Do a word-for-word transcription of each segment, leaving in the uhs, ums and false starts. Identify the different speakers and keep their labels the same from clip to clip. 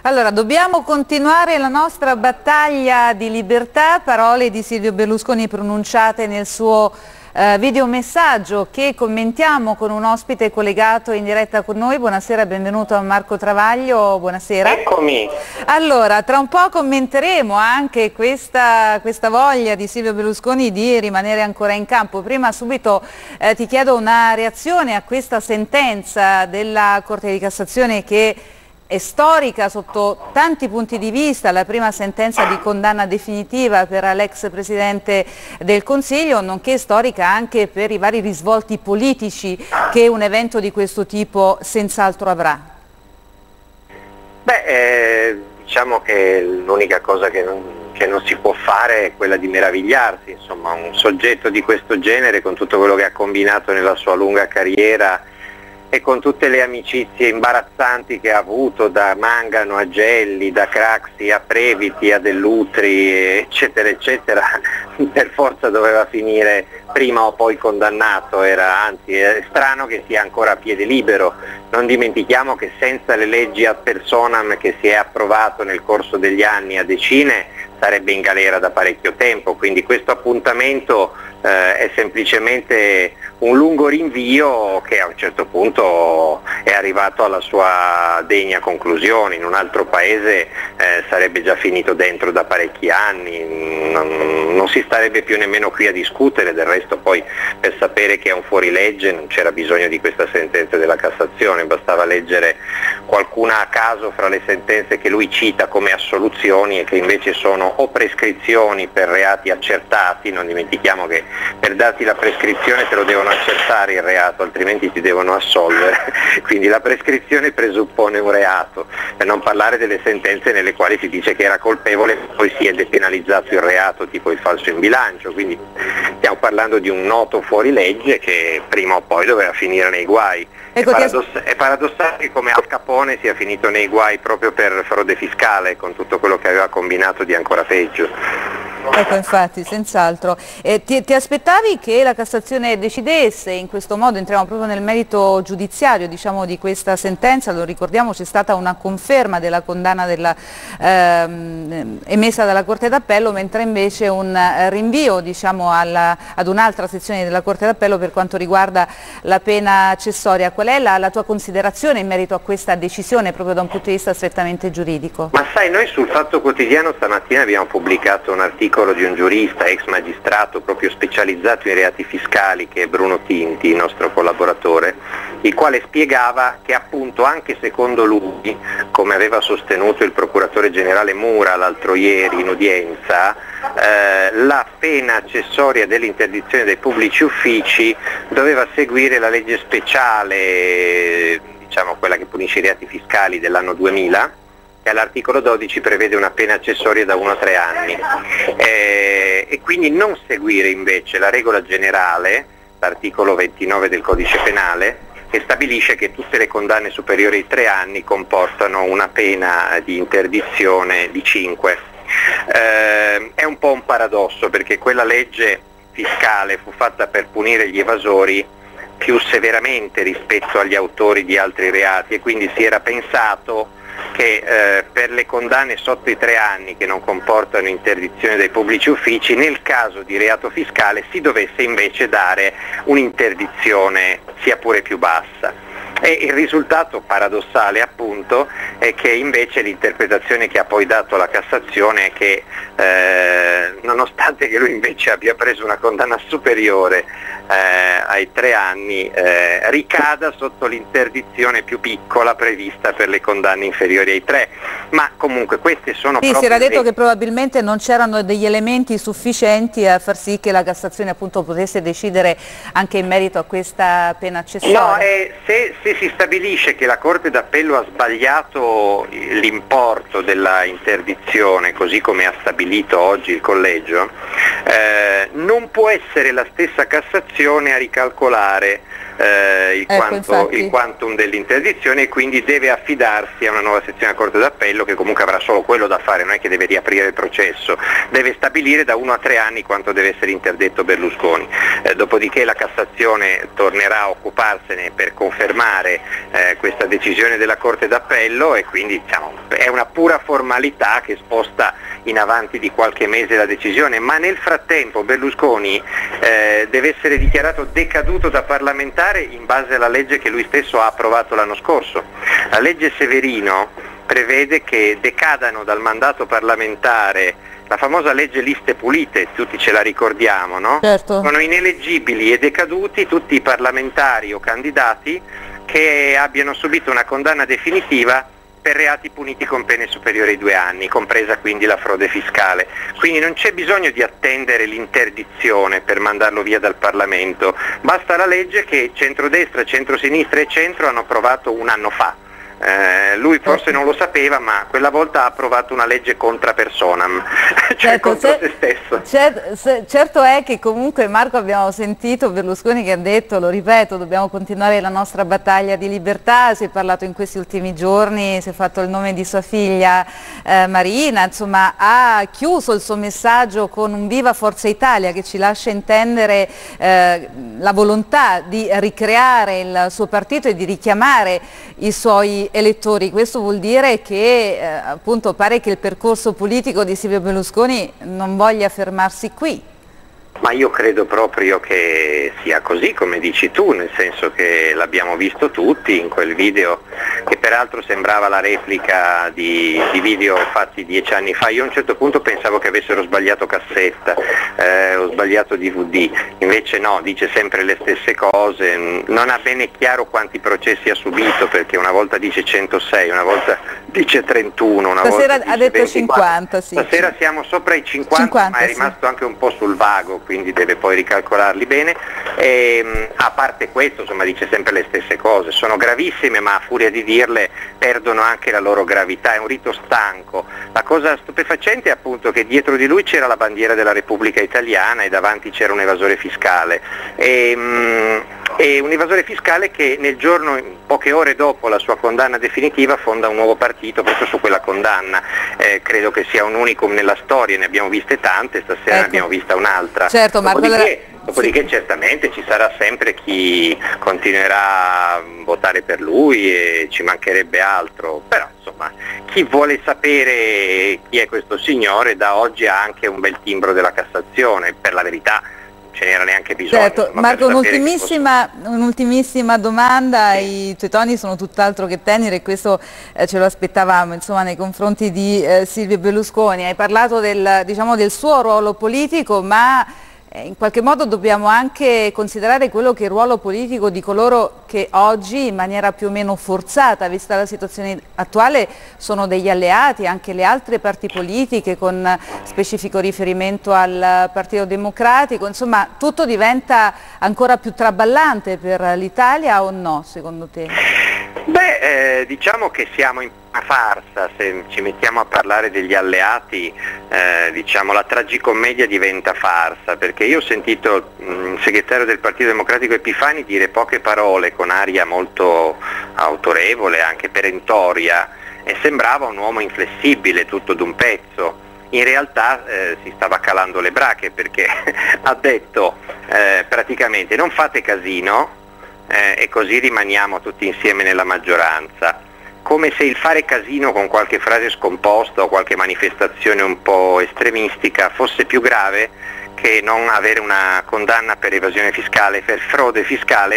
Speaker 1: Allora, dobbiamo continuare la nostra battaglia di libertà, parole di Silvio Berlusconi pronunciate nel suo eh, videomessaggio che commentiamo con un ospite collegato in diretta con noi. Buonasera, benvenuto a Marco Travaglio, buonasera.
Speaker 2: Eccomi.
Speaker 1: Allora, tra un po' commenteremo anche questa, questa voglia di Silvio Berlusconi di rimanere ancora in campo. Prima subito eh, ti chiedo una reazione a questa sentenza della Corte di Cassazione che è storica sotto tanti punti di vista, la prima sentenza di condanna definitiva per l'ex Presidente del Consiglio, nonché storica anche per i vari risvolti politici che un evento di questo tipo senz'altro avrà.
Speaker 2: Beh, eh, diciamo che l'unica cosa che non, che non si può fare è quella di meravigliarsi, insomma, un soggetto di questo genere con tutto quello che ha combinato nella sua lunga carriera e con tutte le amicizie imbarazzanti che ha avuto, da Mangano a Gelli, da Craxi a Previti a Dell'Utri, eccetera eccetera, per forza doveva finire prima o poi condannato. Era, anzi, è strano che sia ancora a piede libero. Non dimentichiamo che senza le leggi ad personam che si è approvato nel corso degli anni a decine sarebbe in galera da parecchio tempo, quindi questo appuntamento eh, è semplicemente un lungo rinvio che a un certo punto è arrivato alla sua degna conclusione. In un altro paese eh, sarebbe già finito dentro da parecchi anni, non, non si starebbe più nemmeno qui a discutere. Del resto poi, per sapere che è un fuorilegge non c'era bisogno di questa sentenza della Cassazione, bastava leggere qualcuna a caso fra le sentenze che lui cita come assoluzioni e che invece sono o prescrizioni per reati accertati. Non dimentichiamo che per darti la prescrizione te lo devono accertare il reato, altrimenti ti devono assolvere, quindi la prescrizione presuppone un reato, per non parlare delle sentenze nelle quali si dice che era colpevole e poi si è depenalizzato il reato, tipo il falso in bilancio. Quindi stiamo parlando di un noto fuorilegge che prima o poi doveva finire nei guai. Ecco, è, paradoss- è paradossale che come Al Capone sia finito nei guai proprio per frode fiscale, con tutto quello che aveva combinato di ancora peggio.
Speaker 1: Ecco, infatti, senz'altro. Eh, ti, ti aspettavi che la Cassazione decidesse in questo modo? Entriamo proprio nel merito giudiziario, diciamo, di questa sentenza. Lo ricordiamo, c'è stata una conferma della condanna della, ehm, emessa dalla Corte d'Appello, mentre invece un rinvio, diciamo, alla, ad un'altra sezione della Corte d'Appello per quanto riguarda la pena accessoria. Qual è la, la tua considerazione in merito a questa decisione proprio da un punto di vista strettamente giuridico?
Speaker 2: Ma sai, noi sul Fatto Quotidiano stamattina abbiamo pubblicato un articolo di un giurista, ex magistrato, proprio specializzato in reati fiscali, che è Bruno Tinti, il nostro collaboratore, il quale spiegava che appunto anche secondo lui, come aveva sostenuto il procuratore generale Mura l'altro ieri in udienza, eh, la pena accessoria dell'interdizione dei pubblici uffici doveva seguire la legge speciale, diciamo quella che punisce i reati fiscali dell'anno duemila, che all'articolo dodici prevede una pena accessoria da uno a tre anni, eh, e quindi non seguire invece la regola generale, l'articolo ventinove del codice penale, che stabilisce che tutte le condanne superiori ai tre anni comportano una pena di interdizione di cinque. Eh, è un po' un paradosso, perché quella legge fiscale fu fatta per punire gli evasori più severamente rispetto agli autori di altri reati, e quindi si era pensato che eh, per le condanne sotto i tre anni che non comportano interdizione dai pubblici uffici, nel caso di reato fiscale si dovesse invece dare un'interdizione sia pure più bassa. E il risultato paradossale appunto è che invece l'interpretazione che ha poi dato la Cassazione è che eh, nonostante che lui invece abbia preso una condanna superiore eh, ai tre anni, eh, ricada sotto l'interdizione più piccola prevista per le condanne inferiori ai tre. Ma comunque queste sono
Speaker 1: sì,
Speaker 2: proprio...
Speaker 1: si era detto le... che probabilmente non c'erano degli elementi sufficienti a far sì che la Cassazione appunto potesse decidere anche in merito a questa pena accessoria.
Speaker 2: No, eh, se, se si stabilisce che la Corte d'Appello ha sbagliato l'importo della interdizione, così come ha stabilito oggi il collegio, eh, non può essere la stessa Cassazione a ricalcolare eh, il,
Speaker 1: ecco,
Speaker 2: quanto, il quantum dell'interdizione, e quindi deve affidarsi a una nuova sezione della Corte d'Appello, che comunque avrà solo quello da fare, non è che deve riaprire il processo, deve stabilire da uno a tre anni quanto deve essere interdetto Berlusconi. Eh, dopodiché la Cassazione tornerà a occuparsene per confermare fermare eh, questa decisione della Corte d'Appello e quindi diciamo, è una pura formalità che sposta in avanti di qualche mese la decisione, ma nel frattempo Berlusconi eh, deve essere dichiarato decaduto da parlamentare in base alla legge che lui stesso ha approvato l'anno scorso. La legge Severino prevede che decadano dal mandato parlamentare, la famosa legge liste pulite, tutti ce la ricordiamo, no?
Speaker 1: Certo.
Speaker 2: Sono ineleggibili e decaduti tutti i parlamentari o candidati che abbiano subito una condanna definitiva per reati puniti con pene superiori ai due anni, compresa quindi la frode fiscale. Quindi non c'è bisogno di attendere l'interdizione per mandarlo via dal Parlamento, basta la legge che centrodestra, centrosinistra e centro hanno approvato un anno fa. Eh, lui forse non lo sapeva, ma quella volta ha approvato una legge contra personam, cioè
Speaker 1: certo,
Speaker 2: contro
Speaker 1: se,
Speaker 2: se stesso.
Speaker 1: Cer certo è che comunque, Marco, abbiamo sentito Berlusconi che ha detto, lo ripeto, dobbiamo continuare la nostra battaglia di libertà, si è parlato in questi ultimi giorni, si è fatto il nome di sua figlia eh, Marina, insomma ha chiuso il suo messaggio con un viva Forza Italia che ci lascia intendere eh, la volontà di ricreare il suo partito e di richiamare i suoi elettori. Questo vuol dire che eh, appunto pare che il percorso politico di Silvio Berlusconi non voglia fermarsi qui.
Speaker 2: Ma io credo proprio che sia così come dici tu, nel senso che l'abbiamo visto tutti in quel video che peraltro sembrava la replica di, di video fatti dieci anni fa. Io a un certo punto pensavo che avessero sbagliato cassetta eh, o sbagliato D V D, invece no, dice sempre le stesse cose, non ha bene chiaro quanti processi ha subito, perché una volta dice centosei, una volta dice trentuno, una
Speaker 1: Stasera
Speaker 2: volta
Speaker 1: ha detto
Speaker 2: ventiquattro.
Speaker 1: cinquanta, sì.
Speaker 2: Stasera siamo sopra i cinquanta,
Speaker 1: cinquanta,
Speaker 2: ma è
Speaker 1: sì.
Speaker 2: rimasto anche un po' sul vago, quindi deve poi ricalcolarli bene. E, a parte questo, insomma, dice sempre le stesse cose, sono gravissime, ma a furia di dirle perdono anche la loro gravità, è un rito stanco. La cosa stupefacente è appunto che dietro di lui c'era la bandiera della Repubblica Italiana e davanti c'era un evasore fiscale. E, mh, e un evasore fiscale che nel giorno, poche ore dopo la sua condanna definitiva, fonda un nuovo partito proprio su quella condanna. Eh, credo che sia un unicum nella storia, ne abbiamo viste tante, stasera ecco. ne abbiamo vista un'altra.
Speaker 1: Certo, Marco,
Speaker 2: dopodiché, dopodiché sì. Certamente ci sarà sempre chi continuerà a votare per lui e ci mancherebbe altro, però insomma chi vuole sapere chi è questo signore da oggi ha anche un bel timbro della Cassazione, per la verità ce n'era neanche bisogno.
Speaker 1: Certo, Marco, un'ultimissima un domanda, sì. I tuoi toni sono tutt'altro che teneri e questo eh, ce lo aspettavamo, insomma, nei confronti di eh, Silvio Berlusconi. Hai parlato del, diciamo, del suo ruolo politico, ma eh, in qualche modo dobbiamo anche considerare quello che è il ruolo politico di coloro che oggi, in maniera più o meno forzata, vista la situazione attuale, sono degli alleati, anche le altre parti politiche, con specifico riferimento al Partito Democratico. Insomma, tutto diventa ancora più traballante per l'Italia o no, secondo te?
Speaker 2: Beh, eh, diciamo che siamo in una farsa, se ci mettiamo a parlare degli alleati, eh, diciamo la tragicommedia diventa farsa, perché io ho sentito il segretario del Partito Democratico Epifani dire poche parole con aria molto autorevole, anche perentoria, e sembrava un uomo inflessibile tutto d'un pezzo. In realtà eh, si stava calando le brache, perché ha detto eh, praticamente non fate casino eh, e così rimaniamo tutti insieme nella maggioranza, come se il fare casino con qualche frase scomposta o qualche manifestazione un po' estremistica fosse più grave che non avere una condanna per evasione fiscale, per frode fiscale,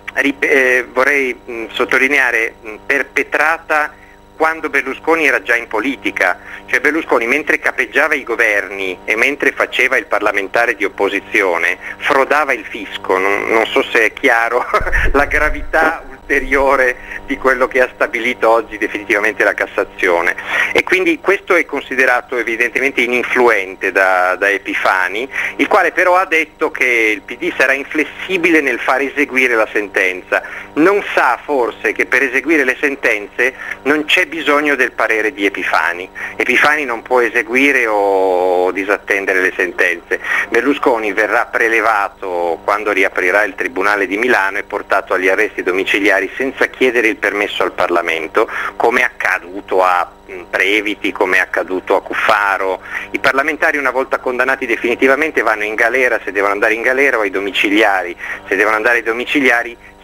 Speaker 2: eh, vorrei mh, sottolineare, mh, perpetrata quando Berlusconi era già in politica. Cioè Berlusconi, mentre capeggiava i governi e mentre faceva il parlamentare di opposizione, frodava il fisco. Non, non so se è chiaro la gravità ulteriore di quello che ha stabilito oggi definitivamente la Cassazione, e quindi questo è considerato evidentemente ininfluente da, da Epifani, il quale però ha detto che il P D sarà inflessibile nel far eseguire la sentenza. Non sa forse che per eseguire le sentenze non c'è bisogno del parere di Epifani. Epifani non può eseguire o disattendere le sentenze. Berlusconi verrà prelevato quando riaprirà il Tribunale di Milano e portato agli arresti domiciliari senza chiedere il permesso al Parlamento, come è accaduto a Previti, come è accaduto a Cuffaro. I parlamentari, una volta condannati definitivamente, vanno in galera se devono andare in galera o ai domiciliari. Se devono andare ai domiciliari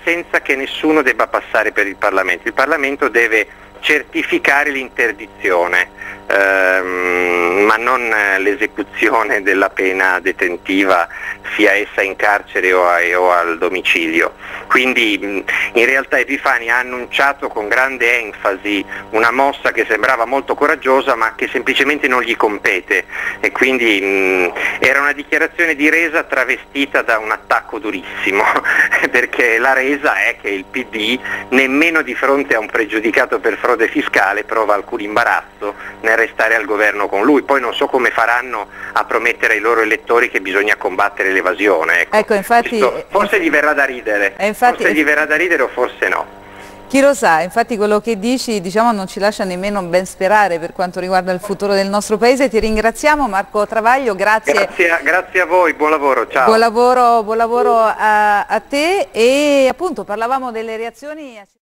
Speaker 2: senza che nessuno debba passare per il Parlamento. Il Parlamento deve certificare l'interdizione, ehm, ma non l'esecuzione della pena detentiva, sia essa in carcere o, a, o al domicilio. Quindi in realtà Epifani ha annunciato con grande enfasi una mossa che sembrava molto coraggiosa ma che semplicemente non gli compete, e quindi mh, era una dichiarazione di resa travestita da un attacco durissimo perché la resa è che il P D nemmeno di fronte a un pregiudicato per frode fiscale prova alcun imbarazzo nel restare al governo con lui. Poi non so come faranno a promettere ai loro elettori che bisogna combattere l'evasione. Ecco,
Speaker 1: ecco, infatti,
Speaker 2: Questo forse gli verrà da ridere,
Speaker 1: infatti,
Speaker 2: forse gli verrà da ridere o forse no.
Speaker 1: Chi lo sa, infatti quello che dici, diciamo, non ci lascia nemmeno ben sperare per quanto riguarda il futuro del nostro paese. Ti ringraziamo Marco Travaglio, grazie.
Speaker 2: Grazie, grazie a voi, buon lavoro, ciao.
Speaker 1: Buon lavoro, buon lavoro a, a te, e appunto parlavamo delle reazioni.